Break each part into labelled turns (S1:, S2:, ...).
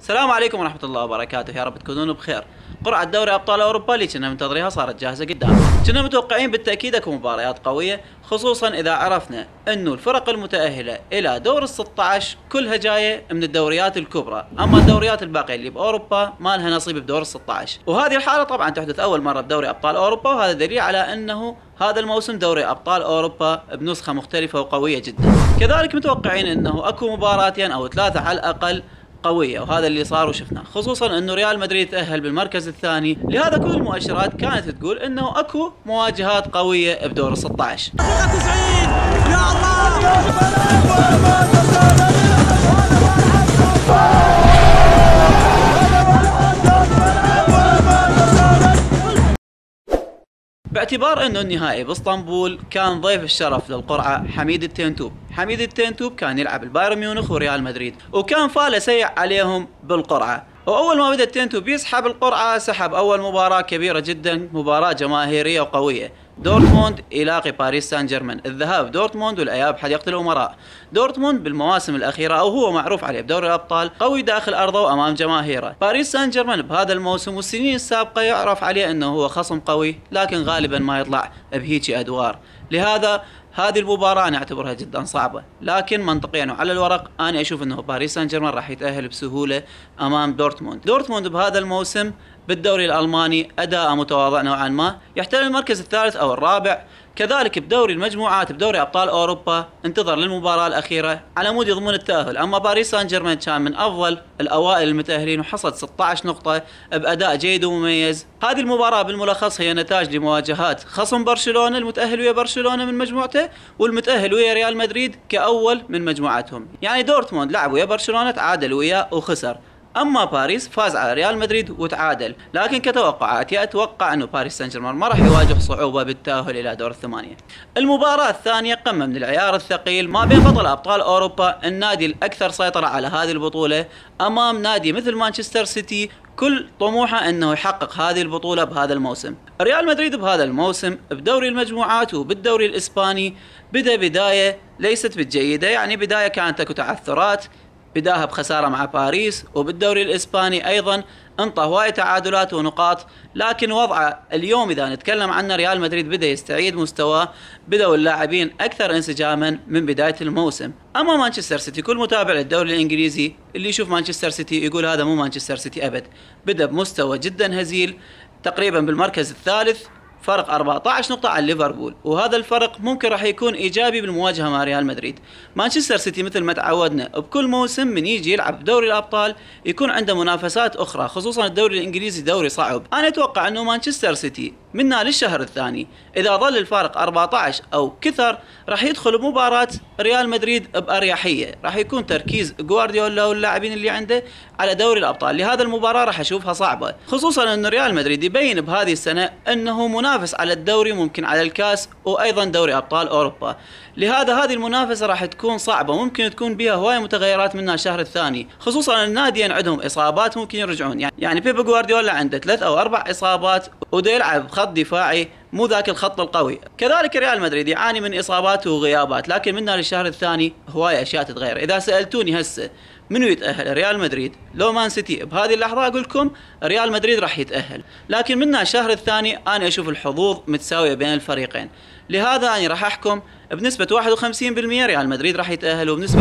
S1: السلام عليكم ورحمة الله وبركاته، يا رب تكونون بخير. قرعة دوري أبطال أوروبا اللي كنا منتظريها صارت جاهزة قدام. كنا متوقعين بالتأكيد اكو مباريات قوية، خصوصا إذا عرفنا إنه الفرق المتأهلة إلى دور ال 16 كلها جاية من الدوريات الكبرى، أما الدوريات الباقية اللي بأوروبا ما لها نصيب بدور ال 16، وهذه الحالة طبعا تحدث أول مرة بدوري أبطال أوروبا، وهذا دليل على أنه هذا الموسم دوري أبطال أوروبا بنسخة مختلفة وقوية جدا. كذلك متوقعين أنه اكو مباراتين أو ثلاثة على الأقل قوية، وهذا اللي صار وشفناه، خصوصا انه ريال مدريد تأهل بالمركز الثاني، لهذا كل المؤشرات كانت تقول انه اكو مواجهات قوية بدور ال 16. يا باعتبار انه النهائي باسطنبول كان ضيف الشرف للقرعه حميد التينتوب. حميد التينتوب كان يلعب البايرن ميونخ وريال مدريد، وكان فاله سيء عليهم بالقرعه، واول ما بدا التينتوب يسحب القرعه سحب اول مباراه كبيره جدا، مباراه جماهيريه وقويه. دورتموند يلاقي باريس سان جيرمان، الذهاب دورتموند والاياب حديقه الامراء. دورتموند بالمواسم الاخيره او هو معروف عليه بدوري الابطال قوي داخل ارضه وامام جماهيره. باريس سان جيرمان بهذا الموسم والسنين السابقه يعرف عليه انه هو خصم قوي، لكن غالبا ما يطلع بهيجي ادوار، لهذا هذه المباراة أنا أعتبرها جدا صعبة، لكن منطقيا وعلى الورق أنا أشوف أنه باريس سان جيرمان راح يتأهل بسهولة أمام دورتموند. دورتموند بهذا الموسم بالدوري الألماني أداء متواضع نوعا ما، يحتل المركز الثالث أو الرابع. كذلك بدوري المجموعات بدوري أبطال أوروبا انتظر للمباراة الأخيرة على مود يضمن التأهل، أما باريس سان جيرمان كان من أفضل الأوائل المتأهلين وحصد 16 نقطة بأداء جيد ومميز. هذه المباراة بالملخص هي نتاج لمواجهات خصم برشلونة المتأهل ويا برشلونة من مجموعته، والمتأهل ويا ريال مدريد كأول من مجموعتهم. يعني دورتموند لعب ويا برشلونة تعادل وياه وخسر، اما باريس فاز على ريال مدريد وتعادل، لكن كتوقعاتي اتوقع انه باريس سان جيرمان ما راح يواجه صعوبه بالتاهل الى دور الثمانيه. المباراه الثانيه قمه من العيار الثقيل ما بين بطل ابطال اوروبا، النادي الاكثر سيطره على هذه البطوله، امام نادي مثل مانشستر سيتي كل طموحه انه يحقق هذه البطوله بهذا الموسم. ريال مدريد بهذا الموسم بدوري المجموعات وبالدوري الاسباني بدايه ليست بالجيده، يعني بدايه كانت اكو تعثرات، بداها بخسارة مع باريس، وبالدوري الإسباني أيضا انطى هواي تعادلات ونقاط، لكن وضعه اليوم إذا نتكلم عنه ريال مدريد بدأ يستعيد مستواه، بدأوا اللاعبين أكثر انسجاما من بداية الموسم. أما مانشستر سيتي كل متابع للدوري الإنجليزي اللي يشوف مانشستر سيتي يقول هذا مو مانشستر سيتي أبد، بدأ بمستوى جدا هزيل تقريبا بالمركز الثالث، فرق 14 نقطة عن ليفربول، وهذا الفرق ممكن راح يكون إيجابي بالمواجهة مع ريال مدريد. مانشستر سيتي مثل ما تعودنا بكل موسم من يجي يلعب دوري الأبطال يكون عنده منافسات أخرى، خصوصا الدوري الإنجليزي دوري صعب. أنا أتوقع أنه مانشستر سيتي منا للشهر الثاني إذا ظل الفارق 14 أو كثر راح يدخل بمباراة ريال مدريد بأريحية، راح يكون تركيز غوارديولا واللاعبين اللي عنده على دوري الأبطال، لهذا المباراة راح أشوفها صعبة، خصوصا أن ريال مدريد يبين بهذه السنة أنه منافس على الدوري ممكن على الكاس وأيضا دوري أبطال أوروبا، لهذا هذه المنافسة راح تكون صعبة، ممكن تكون بها هواية متغيرات منها الشهر الثاني، خصوصا الناديين عندهم إصابات ممكن يرجعون، يعني بيب غوارديولا عنده 3 أو 4 إصابات وده يلعب خط دفاعي مو ذاك الخط القوي. كذلك ريال مدريد يعاني من إصابات وغيابات، لكن منها للشهر الثاني هواية أشياء تتغير. إذا سألتوني هسه منو يتأهل ريال مدريد لو مان سيتي بهذه اللحظة أقول لكم ريال مدريد راح يتأهل، لكن منها الشهر الثاني أنا أشوف الحظوظ متساوية بين الفريقين، لهذا أنا راح أحكم بنسبة 51% ريال مدريد راح يتأهل وبنسبة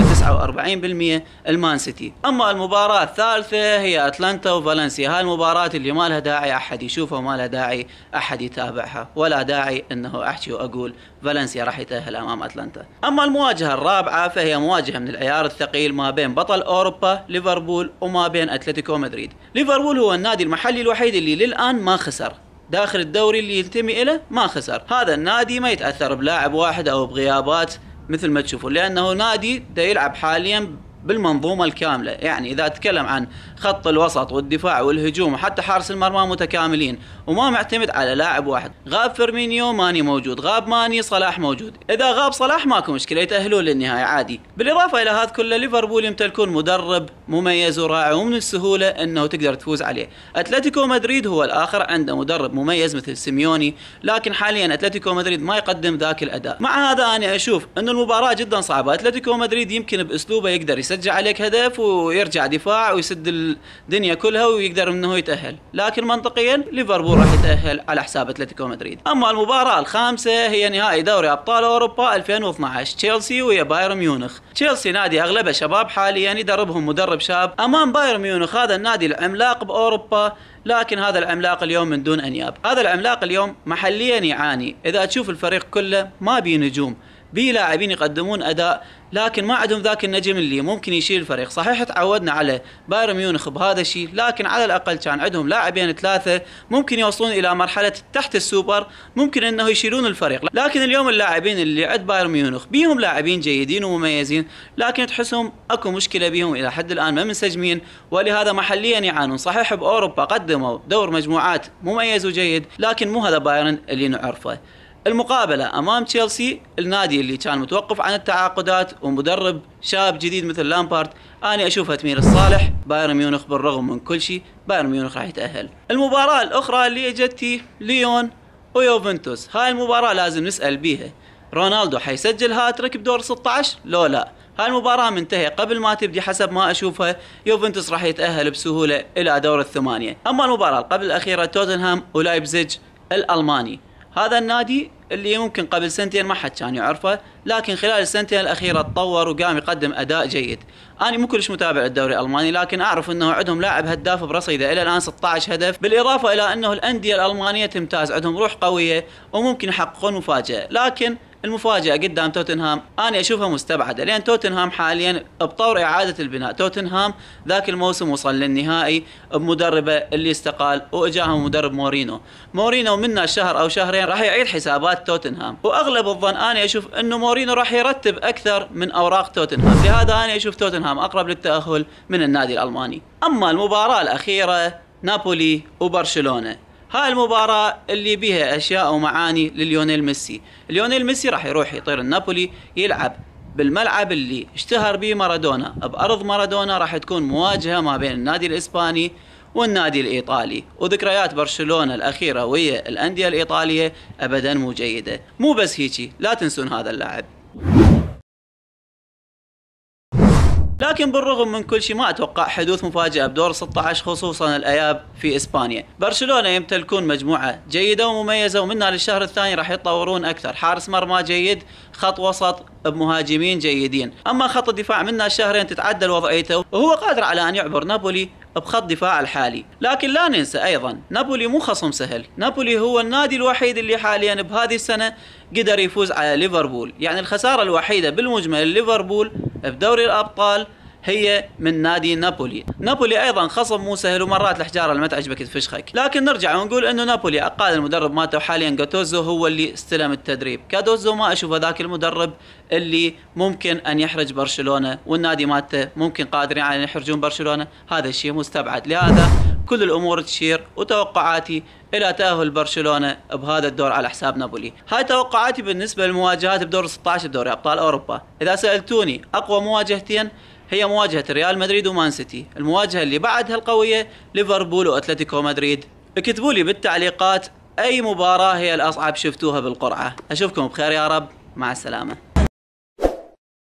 S1: 49% المان سيتي. أما المباراة الثالثة هي أتلانتا وفالنسيا، هاي المباراة اللي ما لها داعي أحد يشوفها وما لها داعي أحد يتابعها، ولا داعي أنه أحكي وأقول فالنسيا راح يتأهل أمام أتلانتا. أما المواجهة الرابعة فهي مواجهة من العيار الثقيل ما بين بطل أوروبا ليفربول وما بين أتلتيكو مدريد. ليفربول هو النادي المحلي الوحيد اللي للآن ما خسر داخل الدوري اللي ينتمي إليه، ما خسر. هذا النادي ما يتأثر بلاعب واحد أو بغيابات مثل ما تشوفون، لأنه نادي دا يلعب حاليا بالمنظومة الكاملة، يعني إذا تكلم عن خط الوسط والدفاع والهجوم وحتى حارس المرمى متكاملين، وما معتمد على لاعب واحد. غاب فيرمينيو ماني موجود، غاب ماني صلاح موجود، إذا غاب صلاح ماكو مشكلة يتأهلون للنهاية عادي. بالإضافة إلى هذا كله ليفربول يمتلكون مدرب مميز ورائع ومن السهولة أنه تقدر تفوز عليه. أتلتيكو مدريد هو الآخر عنده مدرب مميز مثل سيميوني، لكن حاليا أتلتيكو مدريد ما يقدم ذاك الأداء. مع هذا أنا أشوف أن المباراة جدا صعبة، أتلتيكو مدريد يمكن بأسلوبه يقدر يسجل يسجل عليك هدف ويرجع دفاع ويسد الدنيا كلها ويقدر انه يتأهل، لكن منطقيا ليفربول راح يتأهل على حساب اتلتيكو مدريد. اما المباراة الخامسة هي نهائي دوري ابطال اوروبا 2012، تشيلسي ويا بايرن ميونخ. تشيلسي نادي اغلبه شباب حاليا يدربهم مدرب شاب امام بايرن ميونخ، هذا النادي العملاق باوروبا، لكن هذا العملاق اليوم من دون انياب. هذا العملاق اليوم محليا يعاني، اذا تشوف الفريق كله ما بيه نجوم، بيه لاعبين يقدمون اداء لكن ما عندهم ذاك النجم اللي ممكن يشيل الفريق. صحيح تعودنا على بايرن ميونخ بهذا الشيء، لكن على الاقل كان عندهم لاعبين ثلاثه ممكن يوصلون الى مرحله تحت السوبر، ممكن انه يشيلون الفريق. لكن اليوم اللاعبين اللي عند بايرن ميونخ بيهم لاعبين جيدين ومميزين، لكن تحسهم اكو مشكله بيهم الى حد الان ما منسجمين، ولهذا محليا يعانون. صحيح باوروبا قدموا دور مجموعات مميز وجيد، لكن مو هذا بايرن اللي نعرفه. المقابلة أمام تشيلسي، النادي اللي كان متوقف عن التعاقدات ومدرب شاب جديد مثل لامبارد، أنا أشوفها تميل الصالح بايرن ميونخ بالرغم من كل شيء. بايرن ميونخ راح يتأهل. المباراة الأخرى اللي اجتي ليون ويوفنتوس، هاي المباراة لازم نسأل بيها، رونالدو حيسجل هاتريك بدور 16 لو لا؟ هاي المباراة منتهية قبل ما تبدي حسب ما أشوفها، يوفنتوس راح يتأهل بسهولة إلى دور الثمانية. أما المباراة قبل الأخيرة توتنهام ولايبزيج الألماني، هذا النادي اللي ممكن قبل سنتين ما حد كان يعرفه، لكن خلال السنتين الأخيرة تطور وقام يقدم أداء جيد. أنا مو كلش متابع للدوري الألماني، لكن أعرف أنه عندهم لاعب هداف برصيده إلى الآن 16 هدف، بالإضافة إلى أنه الأندية الألمانية تمتاز، عندهم روح قوية وممكن يحققون مفاجأة. لكن المفاجأة قدام توتنهام أنا أشوفها مستبعدة، لأن توتنهام حاليا بطور إعادة البناء. توتنهام ذاك الموسم وصل للنهائي بمدربه اللي استقال وإجاهم مدرب مورينو منا شهر أو شهرين راح يعيد حسابات توتنهام، وأغلب الظن أنا أشوف أنه مورينو راح يرتب أكثر من أوراق توتنهام، لهذا أنا أشوف توتنهام أقرب للتأهل من النادي الألماني. أما المباراة الأخيرة نابولي وبرشلونة، هاي المباراة اللي بيها أشياء ومعاني لليونيل ميسي. ليونيل ميسي راح يروح يطير النابولي، يلعب بالملعب اللي اشتهر به مارادونا، بأرض مارادونا. راح تكون مواجهة ما بين النادي الإسباني والنادي الإيطالي، وذكريات برشلونة الأخيرة ويا الأندية الإيطالية أبدا مو جيدة. مو بس هيجي، لا تنسون هذا اللاعب. لكن بالرغم من كل شيء ما اتوقع حدوث مفاجأة بدور 16، خصوصا الاياب في اسبانيا. برشلونة يمتلكون مجموعة جيدة ومميزة، ومنها للشهر الثاني راح يتطورون اكثر. حارس مرمى جيد، خط وسط بمهاجمين جيدين. اما خط الدفاع منها شهرين تتعدل وضعيته، وهو قادر على ان يعبر نابولي بخط دفاع الحالي. لكن لا ننسى ايضا نابولي مو خصم سهل، نابولي هو النادي الوحيد اللي حاليا بهذه السنة قدر يفوز على ليفربول. يعني الخسارة الوحيدة بالمجمل ليفربول بدوري الابطال هي من نادي نابولي. نابولي ايضا خصم مو سهل، ومرات الحجاره اللي ما تعجبك تفشخك. لكن نرجع ونقول انه نابولي اقال المدرب ماته حاليا جاتوزو هو اللي استلم التدريب. كادوزو ما اشوف ذاك المدرب اللي ممكن ان يحرج برشلونه، والنادي ماته ممكن قادرين على ان يحرجون برشلونه، هذا الشيء مستبعد. لهذا كل الامور تشير وتوقعاتي الى تاهل برشلونه بهذا الدور على حساب نابولي. هاي توقعاتي بالنسبه للمواجهات بدور 16 بدوري ابطال اوروبا. اذا سالتوني اقوى مواجهتين هي مواجهة ريال مدريد ومان سيتي، المواجهة اللي بعدها القوية ليفربول واتلتيكو مدريد. اكتبوا لي بالتعليقات اي مباراة هي الاصعب شفتوها بالقرعة. اشوفكم بخير يا رب، مع السلامة.